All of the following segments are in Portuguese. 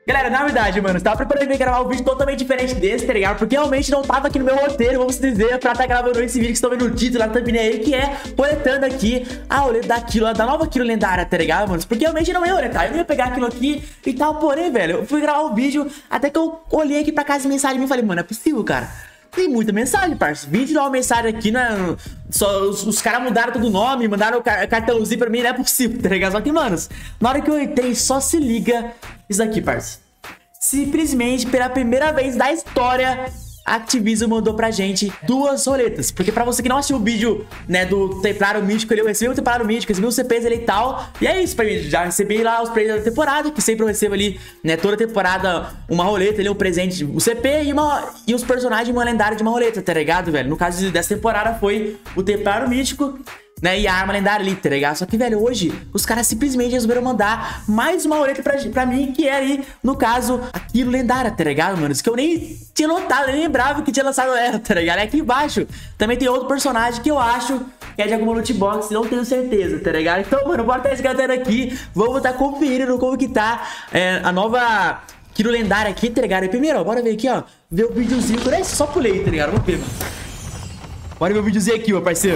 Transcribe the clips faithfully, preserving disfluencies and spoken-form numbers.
Galera, na verdade, mano, eu tava preparando pra gravar um vídeo totalmente diferente desse, tá ligado? Porque realmente não tava aqui no meu roteiro, vamos dizer, pra estar gravando esse vídeo que vocês estão vendo no título, na thumbnail, que é coletando aqui a roleta daquilo, da nova Kilo lendária, tá ligado, mano? Porque realmente não ia roletar, eu não ia pegar aquilo aqui e tal, porém, velho, eu fui gravar um vídeo, até que eu olhei aqui pra casa de mensagem e falei, mano, é possível, cara? Tem muita mensagem, parça. Vídeo de uma mensagem aqui, né? Só, os os caras mudaram todo o nome, mandaram o car cartãozinho pra mim, não é possível, tá ligado? Só que, manos, na hora que eu entrei, só se liga isso aqui, parça. Simplesmente, pela primeira vez da história, a Activision mandou pra gente duas roletas. Porque pra você que não assistiu o vídeo, né, do Templário Místico, eu recebi o Templário Místico, recebi os C Ps ali e tal. E é isso pra mim, já recebi lá os prêmios da temporada, que sempre eu recebo ali, né, toda temporada uma roleta ali, um presente, o C P e, uma, e os personagens de uma lendária de uma roleta, tá ligado, velho? No caso dessa temporada foi o Templário Místico, né, e a arma lendária ali, tá ligado? Só que, velho, hoje os caras simplesmente resolveram mandar mais uma roleta pra, pra mim, que é ali, no caso, aquilo lendária, tá ligado, mano? Isso que eu nem tinha notado, nem lembrava que tinha lançado ela, tá ligado? É aqui embaixo também tem outro personagem que eu acho que é de alguma loot box, não tenho certeza, tá ligado? Então, mano, bora estar resgatando aqui, vamos estar conferindo como que tá é, a nova Kilo lendária aqui, tá ligado? E primeiro, ó, bora ver aqui, ó, ver o videozinho, né? Só pulei, tá ligado? Vamos ver, mano. Bora ver o videozinho aqui, meu parceiro.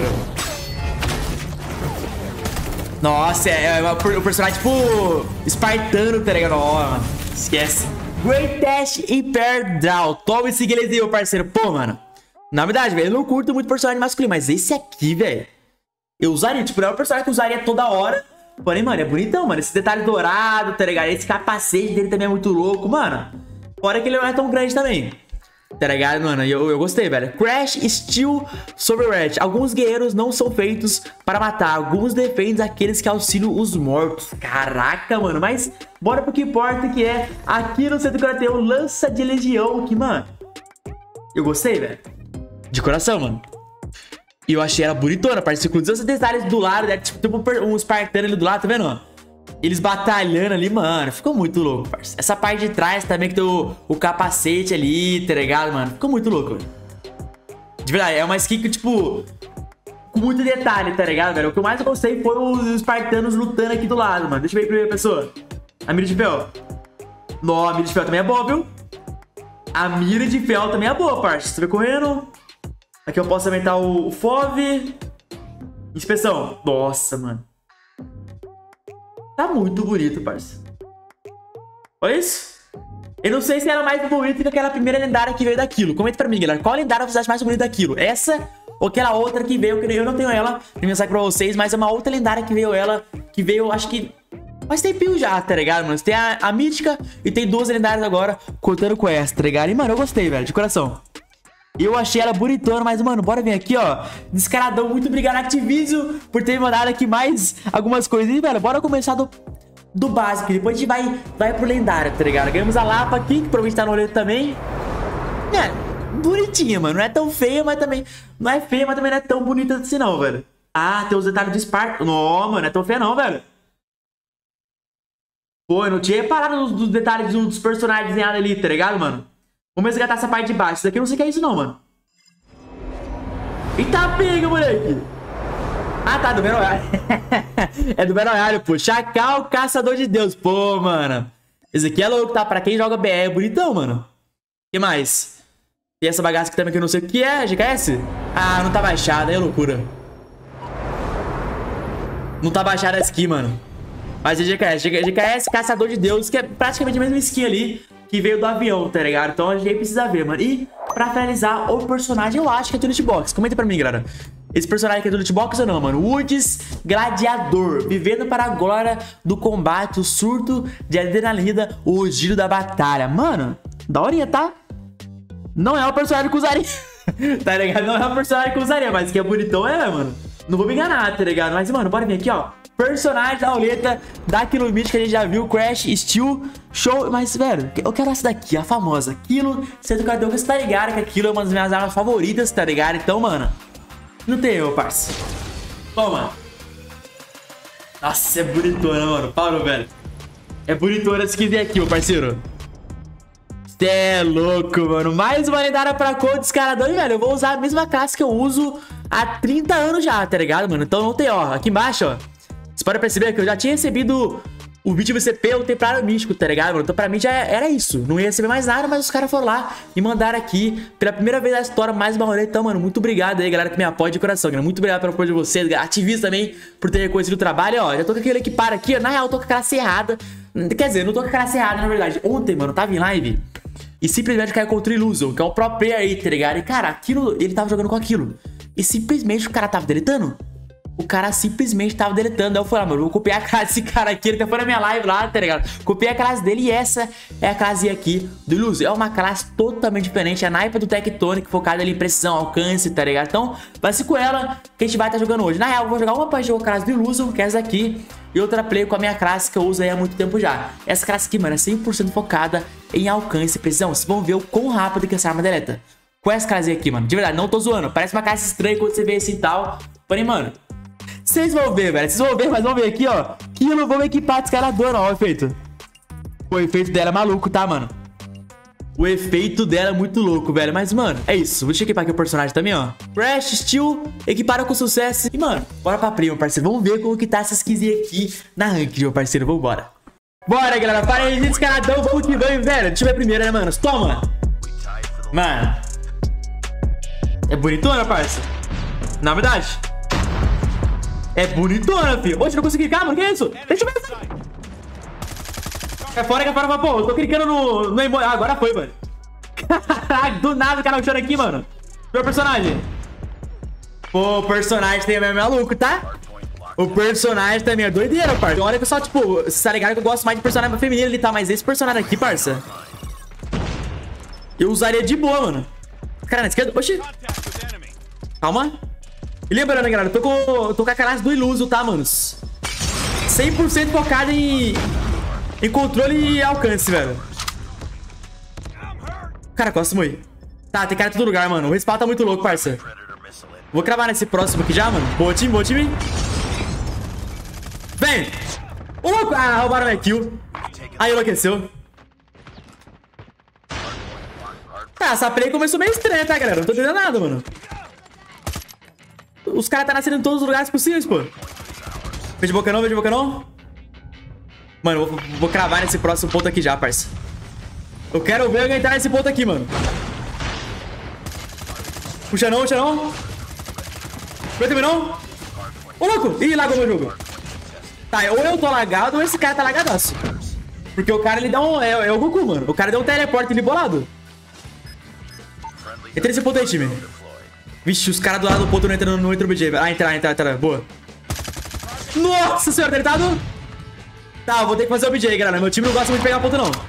Nossa, é, é o personagem tipo espartano, tá ligado? Ó, mano, esquece. Greatest Imperial. Toma esse guilherme, meu parceiro. Pô, mano, na verdade, velho, eu não curto muito personagem masculino, mas esse aqui, velho, eu usaria. Tipo, não é um personagem que eu usaria toda hora. Porém, mano, é bonitão, mano. Esse detalhe dourado, tá ligado? Esse capacete dele também é muito louco, mano. Fora que ele não é tão grande também, tá ligado, mano? Eu, eu gostei, velho. Crash Steel Sovereign. Alguns guerreiros não são feitos para matar. Alguns defendem aqueles que auxiliam os mortos. Caraca, mano. Mas bora pro que importa, que é aqui no centro do o Lança de Legião. Que, mano, eu gostei, velho. De coração, mano. E eu achei ela bonitona, parceiro. Com esses detalhes do lado, né? Tipo um espartano ali do lado, tá vendo, ó? Eles batalhando ali, mano. Ficou muito louco, parceiro. Essa parte de trás também que tem o, o capacete ali, tá ligado, mano? Ficou muito louco, velho. De verdade, é uma skin que, tipo, com muito detalhe, tá ligado, velho? O que eu mais gostei foi os espartanos lutando aqui do lado, mano. Deixa eu ver a primeira pessoa. A mira de fel. Nó, a mira de fel também é boa, viu? A mira de fel também é boa, parceiro. Você vê correndo. Aqui eu posso aumentar o, o F O V. Inspeção. Nossa, mano. Tá muito bonito, parça. Olha isso. Eu não sei se era mais bonito que aquela primeira lendária que veio daquilo. Comenta pra mim, galera. Qual lendária você acha mais bonita daquilo? Essa ou aquela outra que veio? Que eu não tenho ela pra mensagem pra vocês, mas é uma outra lendária que veio ela. Que veio, acho que... Mas tem pio já, tá ligado, mano? Tem a, a mítica e tem duas lendárias agora contando com essa, tá ligado? E, mano, eu gostei, velho, de coração. Eu achei ela bonitona, mas, mano, bora vir aqui, ó. Descaradão, muito obrigado, Activision, por ter me mandado aqui mais algumas coisas. E, velho, bora começar do, do básico. Depois a gente vai, vai pro lendário, tá ligado? Ganhamos a Lapa aqui, que provavelmente tá no olho também. É, bonitinha, mano. Não é tão feia, mas também... Não é feia, mas também não é tão bonita assim, não, velho. Ah, tem os detalhes do Spark. Não, mano, não é tão feia, não, velho. Pô, eu não tinha reparado nos, nos detalhes dos personagens ali, tá ligado, mano? Vamos resgatar essa parte de baixo. Isso daqui eu não sei o que é isso não, mano. Eita, pega, moleque. Ah, tá, do Battle Royale. É do Battle Royale, pô. Chacal, Caçador de Deus. Pô, mano. Esse aqui é louco, tá? Pra quem joga B R, é bonitão, mano. O que mais? Tem essa bagaça aqui também que eu não sei o que é. G K S? Ah, não tá baixada. É loucura. Não tá baixada essa aqui, mano. Mas é G K S. G K S, Caçador de Deus, que é praticamente a mesma skin ali que veio do avião, tá ligado? Então a gente precisa ver, mano. E pra finalizar, o personagem eu acho que é do loot box. Comenta pra mim, galera. Esse personagem aqui é do loot box ou não, mano? Woods Gladiador. Vivendo para a glória do combate, o surto de adrenalina, o giro da batalha. Mano, daorinha, tá? Não é o personagem que eu usaria. Tá ligado? Não é o personagem que eu usaria, mas que é bonitão, é, mano. Não vou me enganar, tá ligado? Mas, mano, bora vir aqui, ó. Personagem da roleta da Kilo Mística que a gente já viu, Crash Steel Show. Mas, velho, eu quero essa daqui, a famosa Kilo Centro Cartão, que você tá ligado que aquilo é uma das minhas armas favoritas, tá ligado? Então, mano, não tem eu, parça. Toma. Nossa, é bonitona, mano. Parou, velho. É bonitona essa skin aqui, meu parceiro. Cê é louco, mano. Mais uma lendária pra cor descaradão. E, velho, eu vou usar a mesma classe que eu uso há trinta anos já, tá ligado, mano? Então não tem, ó. Aqui embaixo, ó. Você pode perceber que eu já tinha recebido o vídeo vai ser pelo Templário Místico, tá ligado, mano? Então pra mim já era isso. Não ia receber mais nada, mas os caras foram lá e mandaram aqui pela primeira vez na história mais uma rolê. Então, mano, muito obrigado aí, galera, que me apoia de coração, galera. Muito obrigado pelo apoio de vocês, ativista também, por ter reconhecido o trabalho. Ó, já tô com aquele equipar aqui, ó. Na real, eu tô com a classe errada. Quer dizer, não tô com a classe errada, na verdade. Ontem, mano, eu tava em live e simplesmente caiu contra o Illusion, que é um pro player aí, tá ligado? E, cara, aquilo, ele tava jogando com aquilo. E simplesmente o cara tava deletando. O cara simplesmente tava deletando. Aí eu falei, ah, mano, vou copiar a classe desse cara aqui. Ele até foi na minha live lá, tá ligado? Copiei a classe dele e essa é a classe aqui do Illusion. É uma classe totalmente diferente. É a naipe do Tectonic, focada ali em precisão, alcance, tá ligado? Então, vai ser com ela que a gente vai estar jogando hoje. Na real, eu vou jogar uma partida com a classe do Illusion, que é essa aqui, e outra play com a minha classe, que eu uso aí há muito tempo já. Essa classe aqui, mano, é cem por cento focada em alcance e precisão. Vocês vão ver o quão rápido que essa arma deleta. Com essa classe aqui, mano. De verdade, não tô zoando. Parece uma classe estranha quando você vê assim e tal. Porém, mano, vocês vão ver, velho. Vocês vão ver, mas vamos ver aqui, ó. Que eu não vou equipar descaradora, ó, o efeito. O efeito dela é maluco, tá, mano? O efeito dela é muito louco, velho. Mas, mano, é isso. Vou equipar aqui o personagem também, ó. Crash, Steel, equiparam com sucesso. E, mano, bora pra prima, parceiro. Vamos ver como que tá essa skinzinha aqui na ranked, meu parceiro. Vambora. Bora, galera. Para aí, descaradão. Vamos que vamos, velho. Deixa eu ver a primeira, né, mano? Toma. Mano. É bonitona, parça. Na verdade. É bonitona, filho. Oxe, não consegui clicar, mano. Que é isso? Deixa eu ver isso. Cai fora, cai fora, pô. Eu tô clicando no... no emo... Ah, agora foi, mano. Caralho, do nada o cara puxando aqui, mano. Meu personagem. Pô, o personagem também é maluco, tá? O personagem também é doideira, parça. Olha, pessoal, tipo, você tá ligado que eu gosto mais de personagem feminino ali, tá? Mas esse personagem aqui, parça, eu usaria de boa, mano. Cara, na esquerda. Oxi. Calma. E lembrando, galera, eu tô com, eu tô com a classe do Illusion, tá, manos? cem por cento focado em, em controle e alcance, velho. Cara, gosto muito. Tá, tem cara em todo lugar, mano. O respawn tá muito louco, parça. Vou cravar nesse próximo aqui já, mano. Boa time, boa time. Vem. Ô, louco. Ah, roubaram minha kill. Aí, enlouqueceu. Tá, essa play começou meio estranha, tá, galera? Não tô entendendo nada, mano. Os caras tá nascendo em todos os lugares possíveis, pô. Veja boca não, veja boca não. Mano, eu vou, vou cravar nesse próximo ponto aqui já, parça. Eu quero ver alguém entrar nesse ponto aqui, mano. Puxa não, puxa não. Vai também não. Ô, louco. Ih, lagou meu jogo. Tá, ou eu tô lagado ou esse cara tá lagadaço. Porque o cara, ele dá um... É, é o Goku, mano. O cara deu um teleporte ali bolado. Entra nesse ponto aí, time. Vixe, os caras do lado do ponto não entram no outro B J. Ah, entrar, entrar, entrar. Boa. Nossa senhora, deletado. Tá, eu vou ter que fazer o B J, galera. Meu time não gosta muito de pegar ponto, não.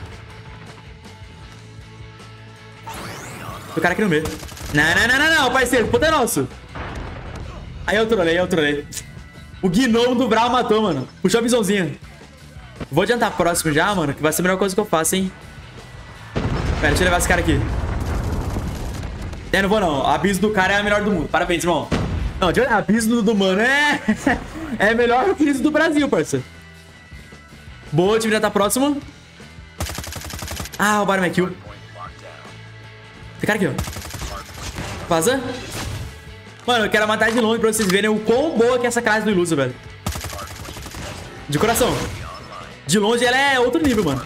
O cara aqui no meio. Não, não, não, não, não, parceiro. O ponto é nosso. Aí eu trolei, eu trolei. O gnomo do Brawl matou, mano. Puxou a visãozinha. Vou adiantar próximo já, mano, que vai ser a melhor coisa que eu faço, hein. Pera, deixa eu levar esse cara aqui. É, não vou não. A abismo do cara é a melhor do mundo. Parabéns, irmão. Não, a abismo do mano é... é melhor que o abismo do Brasil, parceiro. Boa, o time já tá próximo. Ah, roubaram minha kill. Tem cara aqui, ó. Vaza. Mano, eu quero matar de longe pra vocês verem o quão boa que é essa classe do Illusion, velho. De coração. De longe ela é outro nível, mano.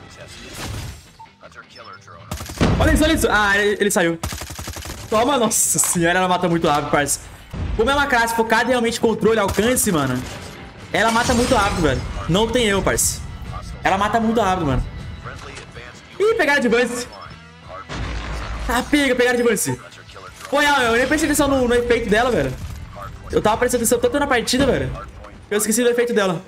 Olha isso, olha isso. Ah, ele, ele saiu. Toma, nossa senhora, ela mata muito rápido, parça. Como é uma classe focada em realmente controle e alcance, mano, ela mata muito rápido, velho. Não tem erro, parça. Ela mata muito rápido, mano. Ih, pegaram de advance. Ah, pega, pegaram de advance. Pô, eu nem prestei atenção no, no efeito dela, velho. Eu tava prestando atenção tanto na partida, velho. Eu esqueci do efeito dela.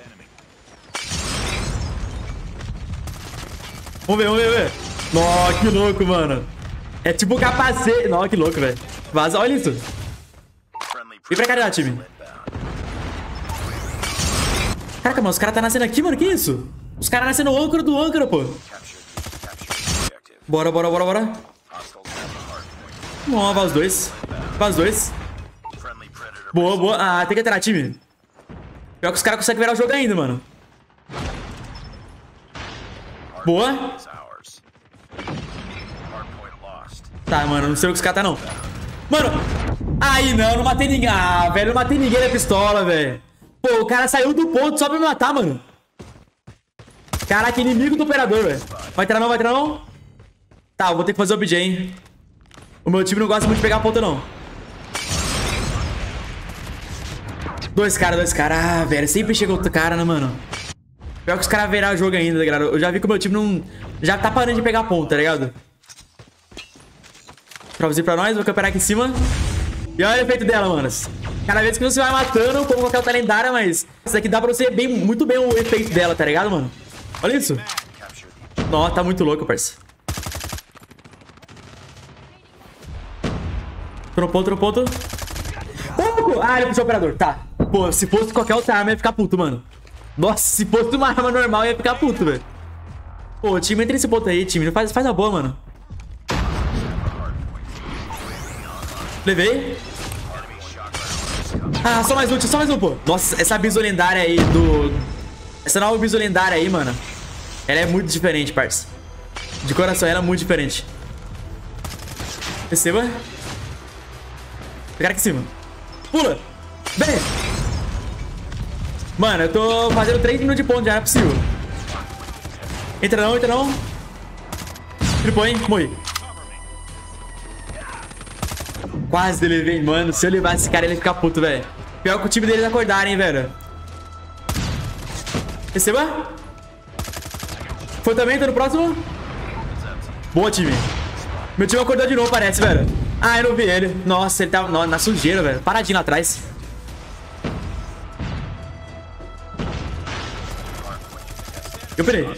Vamos ver, vamos ver, vamos ver. Nossa, que louco, mano. É tipo um capacete. Nossa, que louco, velho. Vaza, olha isso. Vem pra cá, time. Caraca, mano, os caras tá nascendo aqui, mano. Que isso? Os caras nascendo no âncora do âncora, pô. Bora, bora, bora, bora. Vamos, vai os dois. Vai os dois. Boa, boa. Ah, tem que entrar, time. Pior que os caras conseguem virar o jogo ainda, mano. Boa. Tá, mano, não sei o que os caras tá, não. Mano. Aí, não, não matei ninguém. Ah, velho, não matei ninguém na pistola, velho. Pô, o cara saiu do ponto só pra me matar, mano. Caraca, inimigo do operador, velho. Vai entrar não, vai entrar não? Tá, eu vou ter que fazer o B J, hein. O meu time não gosta muito de pegar a ponta, não. Dois caras, dois caras. Ah, velho, sempre chega outro cara, né, mano? Pior que os caras verão o jogo ainda, galera. Eu já vi que o meu time não... já tá parando de pegar a ponta, tá ligado? Trovazinho pra nós, vou camperar aqui em cima. E olha o efeito dela, manos. Cada vez que você vai matando, como qualquer outra lendária, mas... isso aqui dá pra você ver bem, muito bem o efeito dela, tá ligado, mano? Olha isso. Nossa, tá muito louco, parceiro. Tropou, tropou, tropou. Ah, ele puxou o operador, tá. Pô, se fosse qualquer outra arma, ia ficar puto, mano. Nossa, se fosse uma arma normal, ia ficar puto, velho. Pô, time, entra nesse ponto aí, time. Faz, faz a boa, mano. Levei. Ah, só mais um, só mais um, pô. Nossa, essa biso lendária aí do... essa nova biso lendária aí, mano. Ela é muito diferente, parça. De coração, ela é muito diferente. Receba. Pegar aqui em cima. Pula. Vem. Mano, eu tô fazendo três minutos de ponto já, não é possível. Entra não, entra não. Tripou, hein? Morri. Quase levei, mano. Se eu levar esse cara, ele ia ficar puto, velho. Pior que o time deles acordarem, velho. Receba. Foi também, tô no próximo. Boa, time. Meu time acordou de novo, parece, velho. Ah, eu não vi ele. Nossa, ele tava na sujeira, velho. Paradinho lá atrás. Eu perei.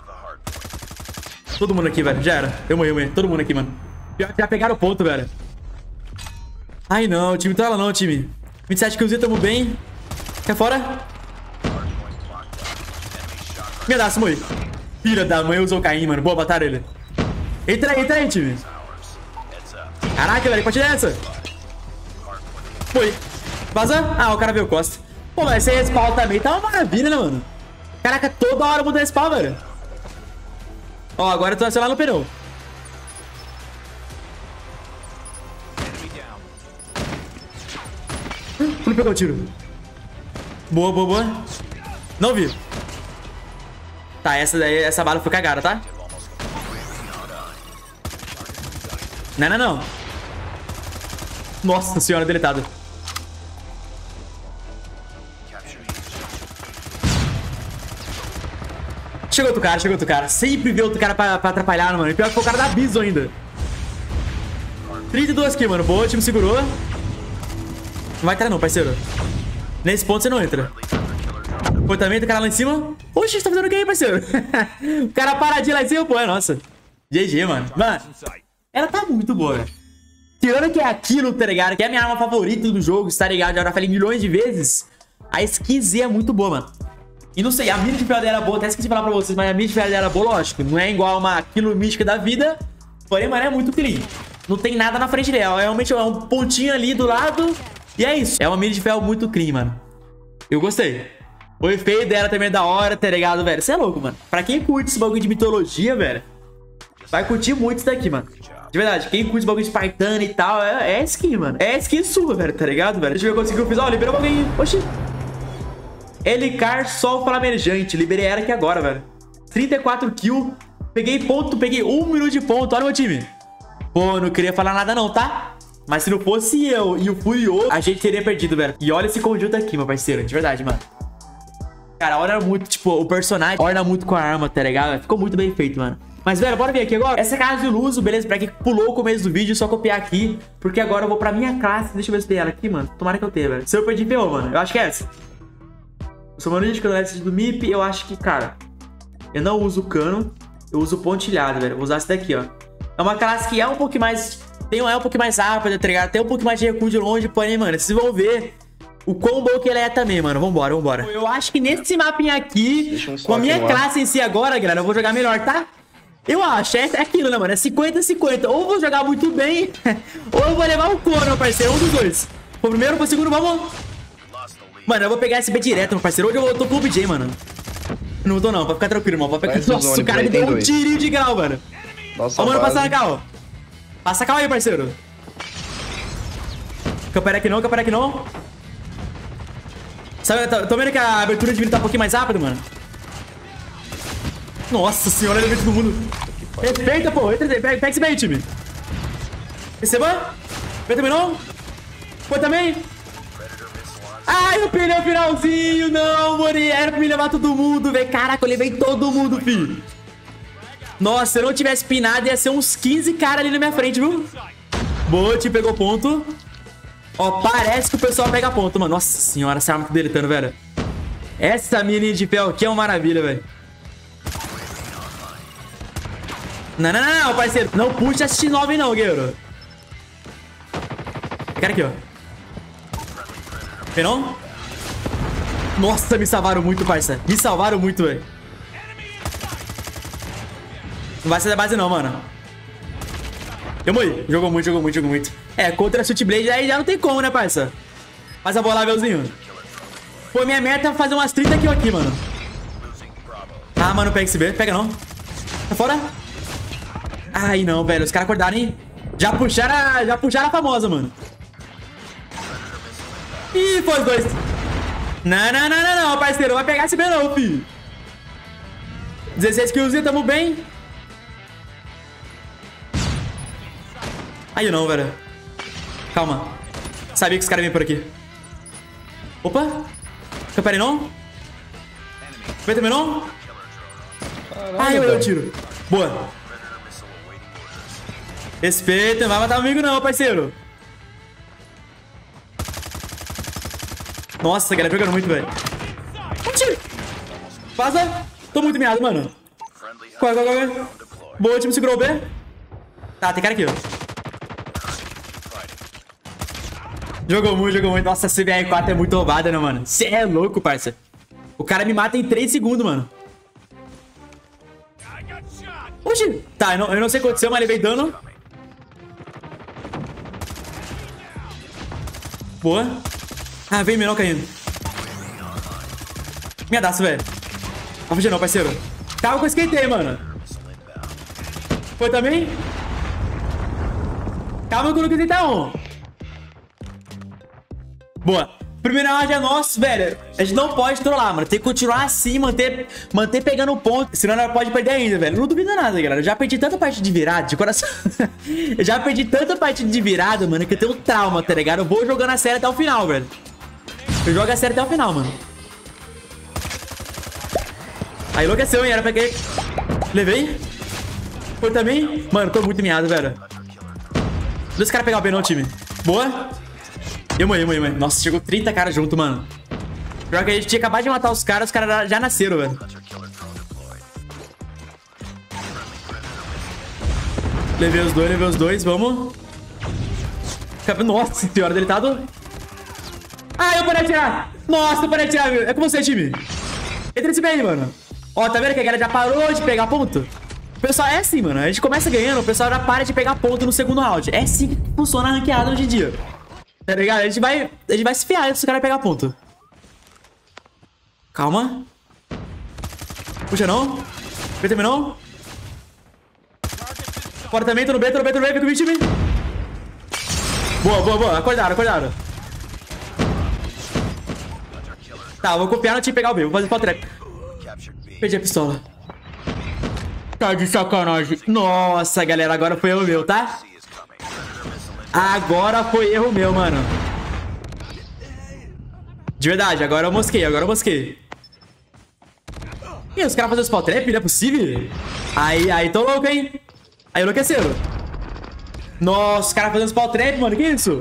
Todo mundo aqui, velho. Já era. Eu morri, eu morri. Todo mundo aqui, mano. Já pegaram o ponto, velho. Ai, não. O time tá lá não, time. vinte e sete kills, tamo bem. Quer fora? Me dá, se morri. Filha da mãe, usou o Caim, mano. Boa, mataram ele. Entra aí, entra aí, time. Caraca, velho, pode dessa. Foi. Vaza. Ah, o cara veio costa. Pô, mas esse respawn também tá uma maravilha, né, mano? Caraca, toda hora muda respawn, velho. Ó, agora eu tô lá no pneu. Não pegou o tiro. Boa, boa, boa. Não vi. Tá, essa daí, essa bala foi cagada, tá? Não, não, não. Nossa senhora, deletado. Chegou outro cara, chegou outro cara. Sempre vê outro cara pra, pra atrapalhar, mano. E pior que foi o cara da Biso ainda. trinta e dois aqui, mano. Boa, o time segurou. Não vai entrar não, parceiro. Nesse ponto você não entra. Foi também do cara lá em cima. Oxe, você tá fazendo o que aí, parceiro? O cara paradinho lá em cima, pô. É nossa. G G, mano. Mano, ela tá muito boa, velho. Tirando que é aquilo, tá ligado? Que é a minha arma favorita do jogo, tá ligado? Já falei milhões de vezes. A skin Z é muito boa, mano. E não sei, a mira de ferro dela é boa. Até esqueci de falar pra vocês, mas a mira de ferro dela é boa, lógico. Não é igual uma quilo mística da vida. Porém, mano, é muito clean. Não tem nada na frente dela. Realmente é um pontinho ali do lado. E é isso. É uma mira de ferro muito clean, mano. Eu gostei. O efeito dela também é da hora, tá ligado, velho? Você é louco, mano. Pra quem curte esse bagulho de mitologia, velho, vai curtir muito isso daqui, mano. De verdade, quem curte bagulho de espartano e tal, é, é skin, mano. É skin sua, velho, tá ligado, velho? Deixa eu ver quanto que eu fiz. Ó, liberou o bagulho. Oxi. Elicar Sol Flamejante. Liberei ela aqui agora, velho. trinta e quatro kills. Peguei ponto, peguei um minuto de ponto. Olha o meu time. Pô, não queria falar nada não, tá? Mas se não fosse eu e o Furioso, a gente teria perdido, velho. E olha esse conjunto aqui, meu parceiro. De verdade, mano. Cara, orna muito, tipo, o personagem orna muito com a arma, tá ligado? Ficou muito bem feito, mano. Mas, velho, bora ver aqui agora. Essa é a casa de Luso, beleza? Pra quem pulou o começo do vídeo, só copiar aqui. Porque agora eu vou pra minha classe. Deixa eu ver se tem ela aqui, mano. Tomara que eu tenha, velho. Se eu perdi, ferrou, mano. Eu acho que é essa. Eu sou maníaco do M I P. Eu acho que, cara, eu não uso cano. Eu uso pontilhado, velho. Vou usar essa daqui, ó. É uma classe que é um pouquinho mais... Tem, é um pouquinho mais rápida, tá ligado? Tem um pouquinho mais de recuo de longe. Porém, mano, vocês vão ver o quão bom que ele é também, mano. Vambora, vambora. Eu acho que nesse mapinha aqui, com a minha classe em si agora, galera, eu vou jogar melhor, tá? Eu acho, é, é aquilo, né, mano? É cinquenta a cinquenta. Ou eu vou jogar muito bem, ou eu vou levar o couro, meu parceiro. Um dos dois. Pro primeiro, pro segundo, vamos. Mano, eu vou pegar esse B direto, meu parceiro. Hoje eu tô com o B J, mano. Não tô não, pode ficar tranquilo, irmão. Pode ficar... Nossa, o cara me deu um tirinho de grau, mano. Nossa, ó, mano, passa na cal. Passa a cal aí, parceiro. Campera aqui não, campera aqui não. Sabe, tô, tô vendo que a abertura de vida tá um pouquinho mais rápido, mano. Nossa senhora, ele veio todo mundo. Respeita, pô. Pega, pega esse bem, time. Receba. Vem também, não? Foi também. Ai, eu perdi o finalzinho. Não, Mori. Era pra me levar todo mundo, velho. Caraca, eu levei todo mundo, filho. Nossa, se eu não tivesse pinado, ia ser uns quinze caras ali na minha frente, viu? Boa, time pegou ponto. Ó, parece que o pessoal pega ponto, mano. Nossa senhora, essa arma tá deletando, velho. Essa mini de pé aqui é uma maravilha, velho. Não, não, não, não, parceiro. Não puxa esse nove não, guerreiro. Cara aqui, ó. Vem não? Nossa, me salvaram muito, parça. Me salvaram muito, velho. Não vai sair da base não, mano. Eu morri. Jogou muito, jogou muito, jogou muito. É, contra a Switchblade aí já não tem como, né, parça? Faz a bola lá, Velzinho. Pô, minha meta é fazer umas trinta kills aqui, mano. Ah, mano, pega esse B. Pega não. Tá fora? Ai, não, velho. Os caras acordaram, hein? Já puxaram a, já puxaram a famosa, mano. Ih, foi os dois. Não, não, não, não, não, parceiro. Vai pegar esse B não, filho. dezesseis kills, tamo bem. Aí não, velho. Calma. Sabia que os caras vêm por aqui. Opa. Fica, pera aí, não. Vem também, não. Ai, eu, eu tiro. Boa. Respeita. Não vai matar amigo não, parceiro. Nossa, galera, pegando muito, velho. Um tiro. Vaza. Tô muito miado, mano. Corre, corre, corre. Boa, o time segurou o B. Tá, tem cara aqui, ó. Jogou muito, jogou muito. Nossa, a C B R quatro é muito roubada, né, mano? Cê é louco, parça. O cara me mata em três segundos, mano. Oxi. Tá, eu não, eu não sei o que aconteceu, mas levei dano. Boa. Ah, vem menor caindo. Minha daço, velho. Não fugir não, parceiro. Tava com esquentei, mano. Foi também? Calma que eu não quis tá on. Boa. Primeiro round é nosso, velho. A gente não pode trollar, mano. Tem que continuar assim, manter, manter pegando ponto. Senão nós pode perder ainda, velho. Não duvido nada, galera. Eu já perdi tanta partida de virada, de coração. Eu já perdi tanta partida de virada, mano, que eu tenho trauma, tá ligado? Eu vou jogando a série até o final, velho. Eu jogo a série até o final, mano. Aí enlouqueceu, hein? Era pra que... Levei. Foi também. Mano, tô muito miado, velho. Deixa os caras pegar o B no time. Boa. Eu morri, morri, morri. Nossa, chegou trinta caras junto, mano. Pior que a gente tinha acabado de matar os caras, os caras já nasceram, velho. Levei os dois, levei os dois, vamos. Nossa senhora, deletado. Ah, eu parei de atirar. Nossa, eu parei de atirar. É com você, time. Entra nesse bem, mano. Ó, tá vendo que a galera já parou de pegar ponto? O pessoal é assim, mano. A gente começa ganhando, o pessoal já para de pegar ponto no segundo round. É assim que funciona a ranqueada hoje em dia. Tá ligado? A gente vai, a gente vai se fiar se o cara pegar ponto. Calma. Puxa não. B também não. Fora também, tô no B, tô no B, tô no B. Vem comigo, time. Boa, boa, boa. Acordaram, acordaram. Tá, eu vou copiar no time pegar o B. Vou fazer spot trap. Perdi a pistola. Tá de sacanagem. Nossa, galera, agora foi erro meu, tá? Agora foi erro meu, mano. De verdade, agora eu mosquei, agora eu mosquei. Ih, os caras fazendo spawn trap, não é possível? Aí, aí, tô louco, hein? Aí enlouqueceram. Nossa, os caras fazendo spawn trap, mano, que isso?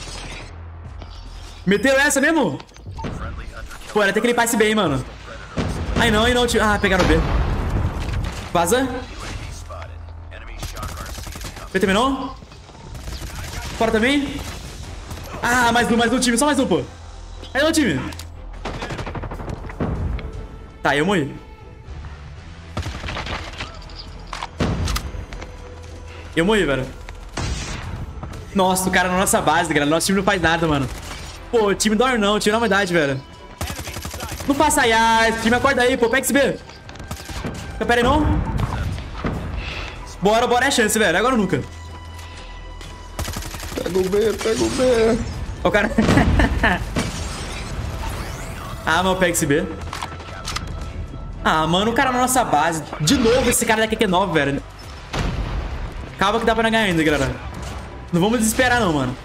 Meteram essa mesmo? Pô, era até que limpar esse bem, mano. Aí não, aí não, tio. Ah, pegaram o B. Vaza. B terminou? Fora também. Ah, mais um, mais um time. Só mais um, pô. Aí não, time. Tá, eu morri. Eu morri, velho. Nossa, o cara na nossa base, galera. Nosso time não faz nada, mano. Pô, o time dorme não. O time não é verdade, velho. Não faça iar. Time, acorda aí, pô. Pega esse B. Pera aí, não. Bora, bora. É chance, velho. Agora ou nunca. Pega o B, pega o B. O cara... ah, mas eu pego esse B. Ah, mano, o cara na nossa base. De novo esse cara daqui que é nove, velho. Calma que dá pra ganhar ainda, galera. Não vamos desesperar não, mano.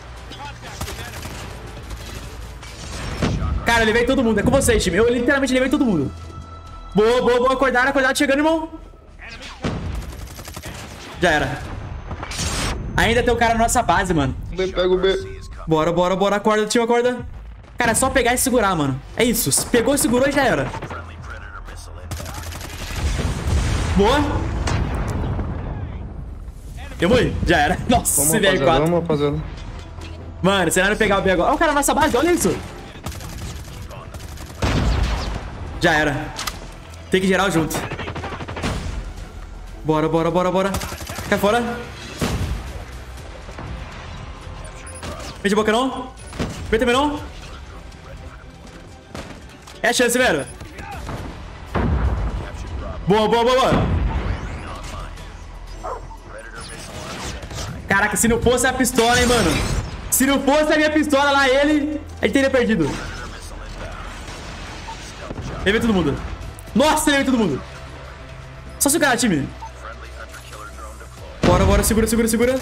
Cara, eu levei todo mundo. É com vocês, time. Eu literalmente levei todo mundo. Boa, boa, boa. Acordado, acordado. Chegando, irmão. Já era. Ainda tem o cara na nossa base, mano. B, pega o B. Bora, bora, bora. Acorda, tio, acorda. Cara, é só pegar e segurar, mano. É isso. Se pegou, segurou e já era. Boa. Eu morri. Já era. Nossa, Vamos, C V R quatro. Vamos, rapaziada. Mano, você não vai pegar o B agora. Olha o cara na nossa base, olha isso. Já era. Tem que gerar junto. Bora, bora, bora, bora. Cai fora. Vem de boca não. Vem também não. É a chance, velho. Boa, boa, boa, boa. Caraca, se não fosse a pistola, hein, mano. Se não fosse a minha pistola lá, ele... A gente teria perdido. Levei todo mundo. Nossa, levei todo mundo. Só segurar, time. Bora, bora, segura, segura, segura.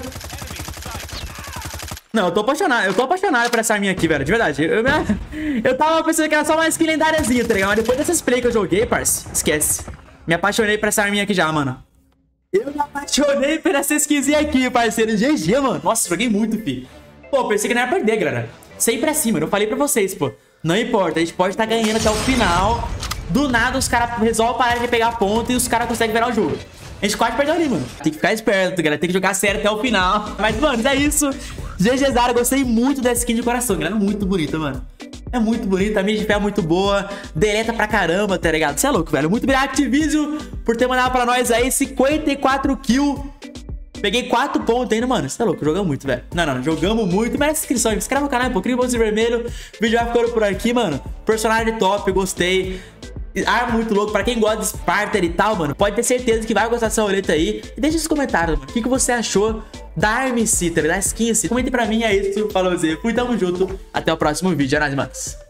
Não, eu tô apaixonado. Eu tô apaixonado por essa arminha aqui, velho. De verdade. Eu, eu, eu tava pensando que era só uma skin lendáriazinha, tá ligado? Mas depois dessas play que eu joguei, parça, esquece. Me apaixonei por essa arminha aqui já, mano. Eu me apaixonei por essa skinzinha aqui, parceiro. G G, mano. Nossa, joguei muito, fi. Pô, pensei que não ia perder, galera. Sempre assim, mano. Eu falei pra vocês, pô. Não importa, a gente pode estar tá ganhando até o final. Do nada, os caras resolvem parar de pegar ponto e os caras conseguem virar o jogo. A gente quase perdeu ali, mano. Tem que ficar esperto, galera. Tem que jogar sério até o final. Mas, mano, é isso. GGzada, gostei muito dessa skin de coração, galera. Muito bonita, mano. É muito bonita, a minha de pé é muito boa. Deleta pra caramba, tá ligado? Você é louco, velho. Muito obrigado, Activision, por ter mandado pra nós aí cinquenta e quatro kills. Peguei quatro pontos ainda, mano. Você tá louco? Jogamos muito, velho. Não, não, jogamos muito. Merece inscrição. Se inscreve no canal, pô. Cria o botãozinho vermelho. O vídeo vai ficando por aqui, mano. Personagem top, gostei. Arma muito louco. Pra quem gosta de Spartan e tal, mano, pode ter certeza que vai gostar dessa roleta aí. E deixa nos comentários, mano. O que, que você achou da arma em si, da skin em si. Comente pra mim, é isso. Falou, Zé. Fui, tamo junto. Até o próximo vídeo. É nóis, manos.